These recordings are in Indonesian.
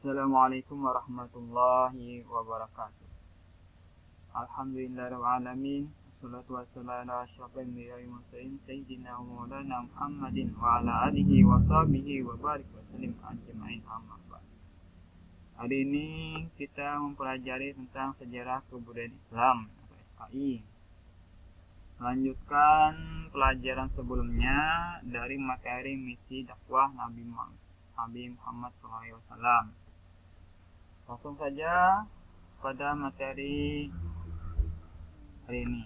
Assalamualaikum warahmatullahi wabarakatuh. Alhamdulillahirrahmanirrahim. Wassalatu wassalamu ala asyrafil anbiya'i wal mursalin sayyidina wa maulana Muhammadin wa ala alihi wa sahbihi wa barik wa sallim ajma'in amma ba'd. Hari ini kita mempelajari tentang sejarah kebudayaan Islam atau SKI. Melanjutkan pelajaran sebelumnya dari materi misi dakwah Nabi Muhammad SAW. Langsung saja pada materi hari ini.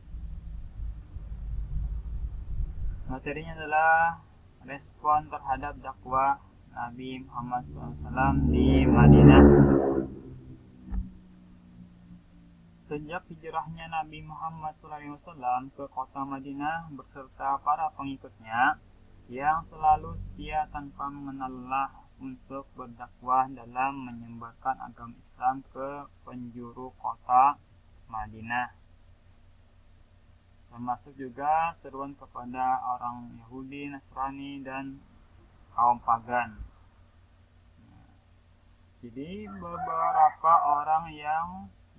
Materinya adalah respon terhadap dakwah Nabi Muhammad SAW di Madinah. Sejak hijrahnya Nabi Muhammad SAW ke kota Madinah beserta para pengikutnya yang selalu setia tanpa mengenal lelah untuk berdakwah dalam menyebarkan agama Islam ke penjuru kota Madinah, termasuk juga seruan kepada orang Yahudi, Nasrani, dan kaum pagan. Jadi beberapa orang yang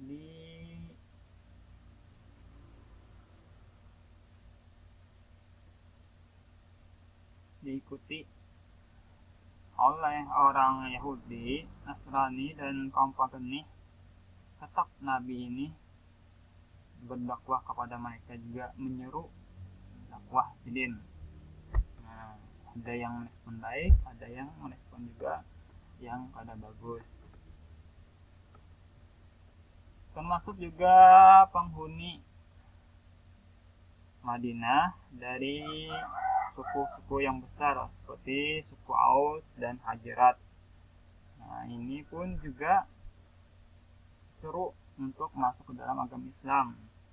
diikuti oleh orang Yahudi, Nasrani, dan kaum pagan ini, tetap Nabi ini berdakwah kepada mereka, juga menyeru dakwah din. Ada yang merespon baik, ada yang merespon juga yang pada bagus. Termasuk juga penghuni Madinah dari suku-suku yang besar seperti suku Aus dan Hajarat. Ini pun juga seru untuk masuk ke dalam agama Islam.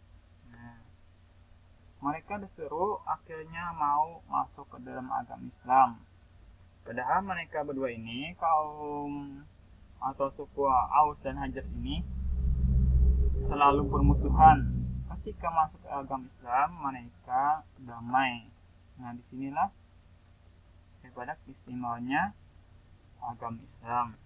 Mereka diseru akhirnya mau masuk ke dalam agama Islam. Padahal mereka berdua ini, kaum atau suku Aus dan Hajarat ini, selalu bermusuhan. Ketika masuk ke agama Islam, mereka damai. Disinilah daripada keistimewanya agama Islam.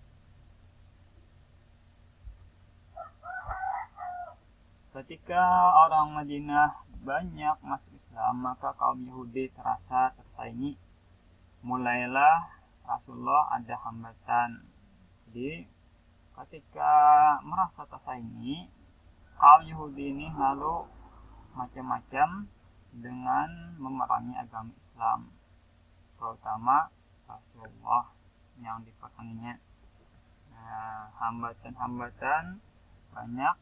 Ketika orang Madinah banyak masuk Islam, maka kaum Yahudi terasa tersaingi. Mulailah Rasulullah ada hambatan. Jadi ketika merasa tersaingi, kaum Yahudi ini lalu macam-macam dengan memerangi agama Islam, terutama Rasulullah yang diperanginya. Hambatan-hambatan banyak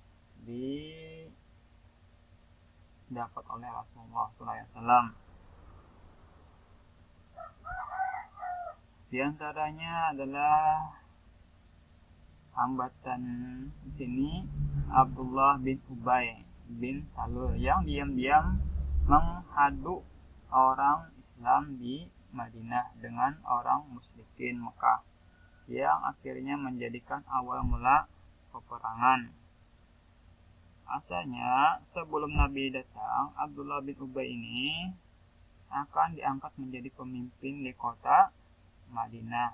didapat oleh Rasulullah SAW. Di antaranya adalah hambatan di sini Abdullah bin Ubay bin Salul yang diam-diam menghadu orang Islam di Madinah dengan orang musyrikin Mekah, yang akhirnya menjadikan awal mula peperangan. Asalnya sebelum Nabi datang, Abdullah bin Ubay ini akan diangkat menjadi pemimpin di kota Madinah.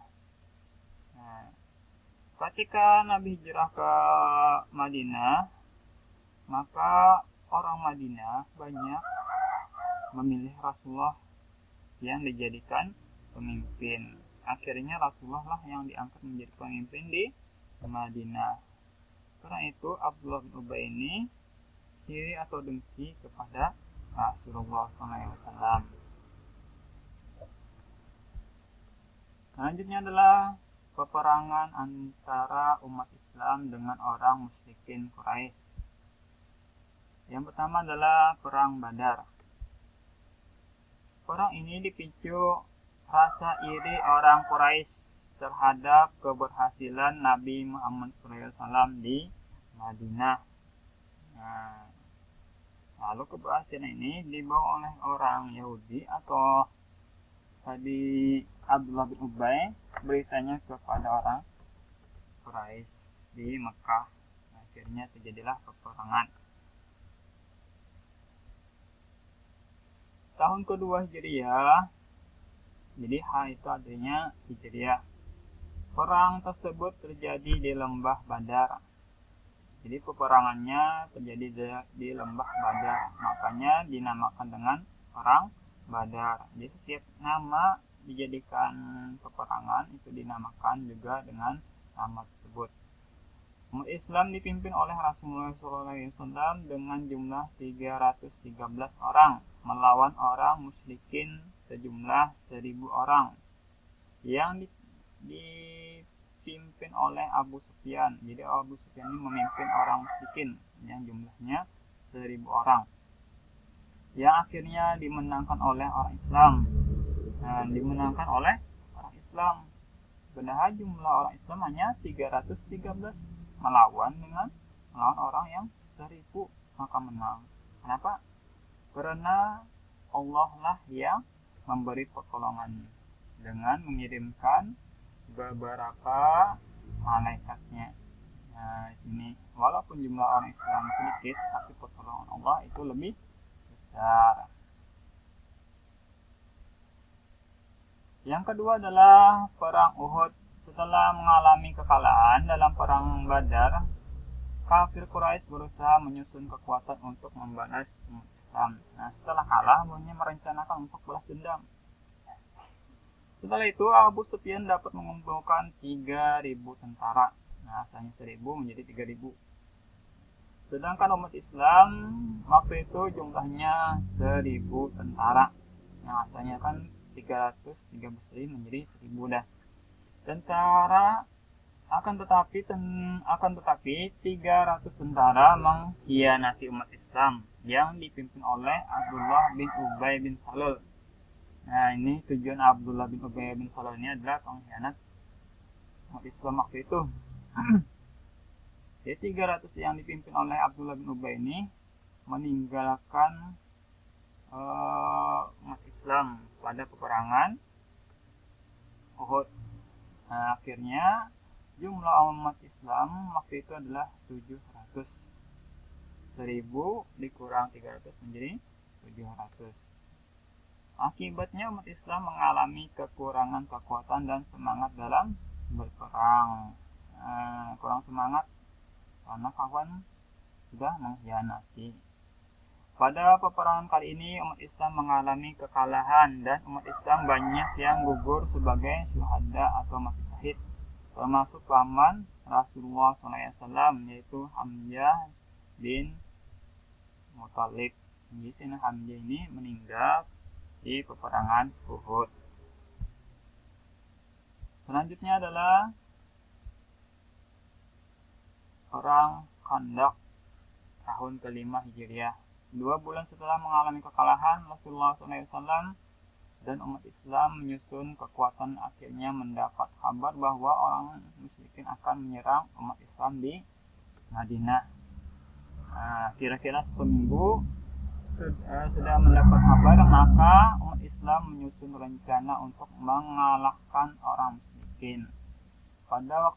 Ketika Nabi hijrah ke Madinah, maka orang Madinah banyak memilih Rasulullah yang dijadikan pemimpin. Akhirnya Rasulullah lah yang diangkat menjadi pemimpin di Madinah. Karena itu Abdullah bin Ubay ini iri atau dengki kepada Rasulullah SAW. Selanjutnya adalah peperangan antara umat Islam dengan orang musyrikin Quraisy. Yang pertama adalah perang Badar. Perang ini dipicu rasa iri orang Quraisy terhadap keberhasilan Nabi Muhammad SAW di Madinah. Lalu keberhasilan ini dibawa oleh orang Yahudi atau tadi Abdullah bin Ubay beritanya kepada orang Quraisy di Mekah. Akhirnya terjadilah peperangan. Tahun kedua Hijriah, jadi H itu artinya Hijriah. Perang tersebut terjadi di lembah Badar. Jadi peperangannya terjadi di lembah Badar, makanya dinamakan dengan perang Badar. Jadi setiap nama dijadikan peperangan itu dinamakan juga dengan nama tersebut. Umat Islam dipimpin oleh Rasulullah SAW dengan jumlah 313 orang melawan orang musyrikin sejumlah 1000 orang yang dipimpin oleh Abu Sufyan. Jadi Abu Sufyan ini memimpin orang musyrikin yang jumlahnya 1000 orang yang akhirnya dimenangkan oleh orang Islam. Nah, dimenangkan oleh orang Islam. Padahal jumlah orang Islam hanya 313 melawan orang yang 1000, maka menang. Kenapa? Karena Allah lah yang memberi pertolongan dengan mengirimkan beberapa malaikatnya. Nah, di sini walaupun jumlah orang Islam sedikit, tapi pertolongan Allah itu lebih besar. Yang kedua adalah perang Uhud. Setelah mengalami kekalahan dalam perang Badar, kafir Quraisy berusaha menyusun kekuatan untuk membalas umat Islam. Nah, setelah kalah, mereka merencanakan untuk balas dendam. Setelah itu, Abu Sufyan dapat mengumpulkan 3000 tentara. Nah, asalnya 1000 menjadi 3000. Sedangkan umat Islam waktu itu jumlahnya 1000 tentara. Yang asalnya kan 313 menjadi 1000 dah. Tentara akan tetapi 300 tentara mengkhianati umat Islam yang dipimpin oleh Abdullah bin Ubay bin Salul. Nah, ini tujuan Abdullah bin Ubay bin Salul ini adalah pengkhianat umat Islam waktu itu. Jadi 300 yang dipimpin oleh Abdullah bin Ubay ini meninggalkan umat Islam pada peperangan Uhud. Nah, akhirnya jumlah umat Islam waktu itu adalah 700. 1000 dikurang 300 menjadi 700. Akibatnya umat Islam mengalami kekurangan kekuatan dan semangat dalam berperang. Kurang semangat karena kawan sudah mengkhianati. Pada peperangan kali ini umat Islam mengalami kekalahan dan umat Islam banyak yang gugur sebagai syuhada atau mati syahid, termasuk paman Rasulullah SAW yaitu Hamzah bin Muthalib. Jadi sini Hamzah ini meninggal di peperangan Uhud. Selanjutnya adalah perang Khandaq tahun ke-5 Hijriah. 2 bulan setelah mengalami kekalahan, Rasulullah SAW dan umat Islam menyusun kekuatan, akhirnya mendapat kabar bahwa orang musyrikin akan menyerang umat Islam di Madinah. Kira-kira seminggu sudah mendapat kabar, maka umat Islam menyusun rencana untuk mengalahkan orang musyrikin. Pada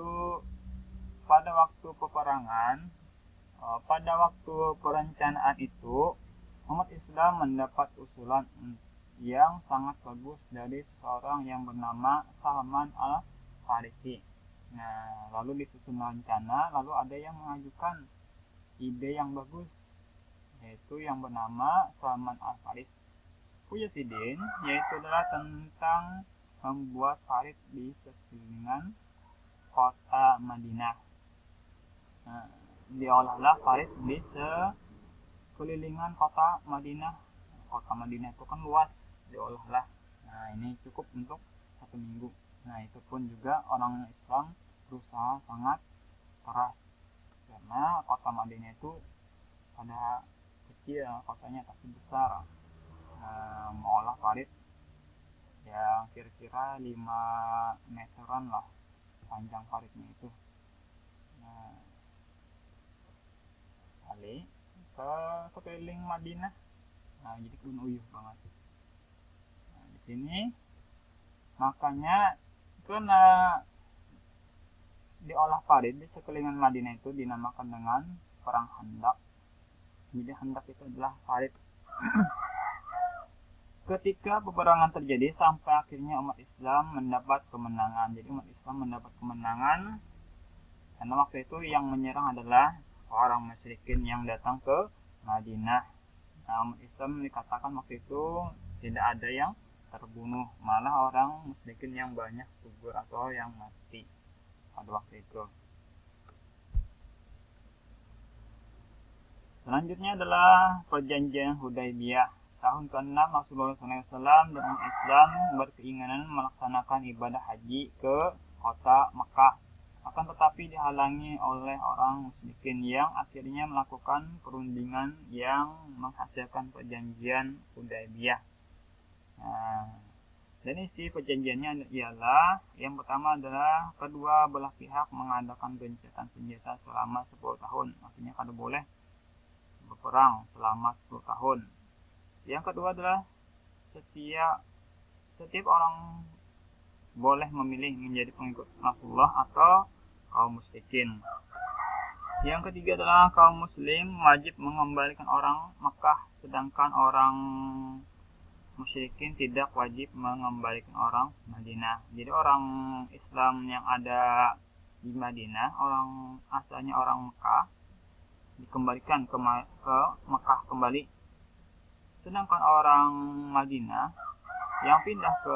waktu perencanaan itu, umat Islam mendapat usulan yang sangat bagus dari seseorang yang bernama Salman Al-Farisi. Nah, lalu disusun rencana, lalu ada yang mengajukan ide yang bagus, yaitu yang bernama Salman Al-Farisi Pujasidin, yaitu adalah tentang membuat parit di sekeliling kota Madinah. Nah, diolahlah parit di sekelilingan kota Madinah. Kota Madinah itu kan luas, diolahlah. Nah, ini cukup untuk 1 minggu. Nah, itu pun juga orang Islam berusaha sangat keras, karena kota Madinah itu pada kecil kotanya tapi besar. Mengolah parit yang kira-kira 5 meteran lah panjang paritnya itu. Nah, kali ke sekeliling Madinah. Nah, jadi kebun uyuh banget. Nah, di sini makanya karena diolah parit di sekeliling Madinah itu dinamakan dengan perang Khandaq. Jadi Khandaq itu adalah parit ketika peperangan terjadi sampai akhirnya umat Islam mendapat kemenangan. Jadi umat Islam mendapat kemenangan karena waktu itu yang menyerang adalah orang musyrikin yang datang ke Madinah. Nah, umat Islam dikatakan waktu itu tidak ada yang terbunuh, malah orang musyrikin yang banyak gugur atau yang mati pada waktu itu. Selanjutnya adalah perjanjian Hudaybiyah. Tahun ke-6 Rasulullah SAW dan Islam berkeinginan melaksanakan ibadah haji ke kota Mekah. Akan tetapi dihalangi oleh orang musyrikin yang akhirnya melakukan perundingan yang menghasilkan perjanjian Hudaybiyah. Nah, dan isi perjanjiannya ialah yang pertama adalah kedua belah pihak mengadakan gencatan senjata selama 10 tahun. Artinya kada boleh berperang selama 10 tahun. Yang kedua adalah setiap orang boleh memilih menjadi pengikut Rasulullah atau kaum musyrikin. Yang ketiga adalah kaum muslim wajib mengembalikan orang Mekah, sedangkan orang musyrikin tidak wajib mengembalikan orang Madinah. Jadi orang Islam yang ada di Madinah, orang asalnya orang Mekah, dikembalikan ke Mekah kembali. Sedangkan orang Madinah yang pindah ke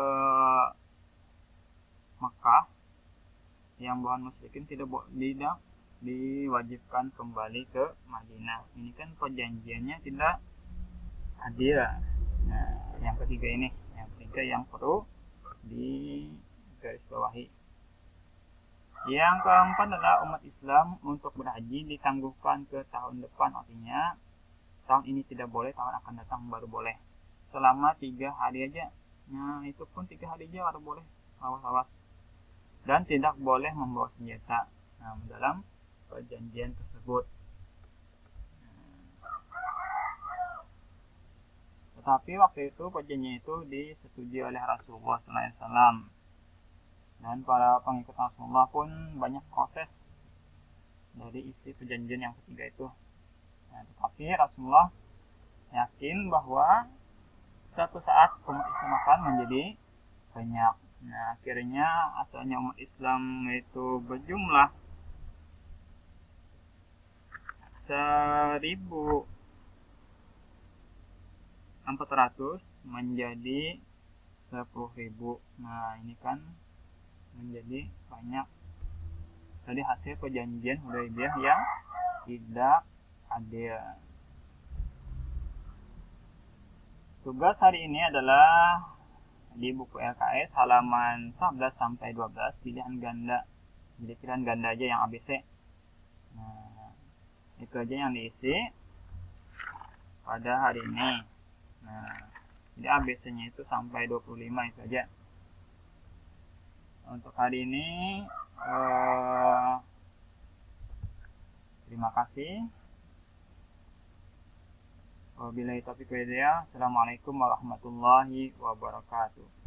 Mekah, yang bukan musyrikin tidak diwajibkan kembali ke Madinah. Ini kan perjanjiannya tidak adil. Nah, yang ketiga yang perlu digarisbawahi. Yang keempat adalah umat Islam untuk berhaji ditangguhkan ke tahun depan, artinya tahun ini tidak boleh, tahun akan datang baru boleh. Selama 3 hari aja. Nah, itu pun 3 hari aja baru boleh. Awas-awas. Dan tidak boleh membawa senjata. Nah, dalam perjanjian tersebut. Tetapi waktu itu perjanjian itu disetujui oleh Rasulullah SAW. Dan para pengikut Rasulullah pun banyak protes dari isi perjanjian yang ketiga itu. Nah, tetapi Rasulullah yakin bahwa suatu saat umat Islam akan menjadi banyak. Nah, akhirnya asalnya umat Islam itu berjumlah 1.400 menjadi 10.000. Nah, ini kan menjadi banyak. Jadi hasil perjanjian Hudaybiyah yang tidak adil. Tugas hari ini adalah di buku LKS halaman 11 sampai 12 pilihan ganda. Jadi pilihan ganda aja yang ABC. Nah, itu aja yang diisi pada hari ini. Nah, jadi ABC-nya itu sampai 25 itu aja. Untuk hari ini terima kasih. Wabillahi taufiq wal hidayah. Assalamualaikum warahmatullahi wabarakatuh.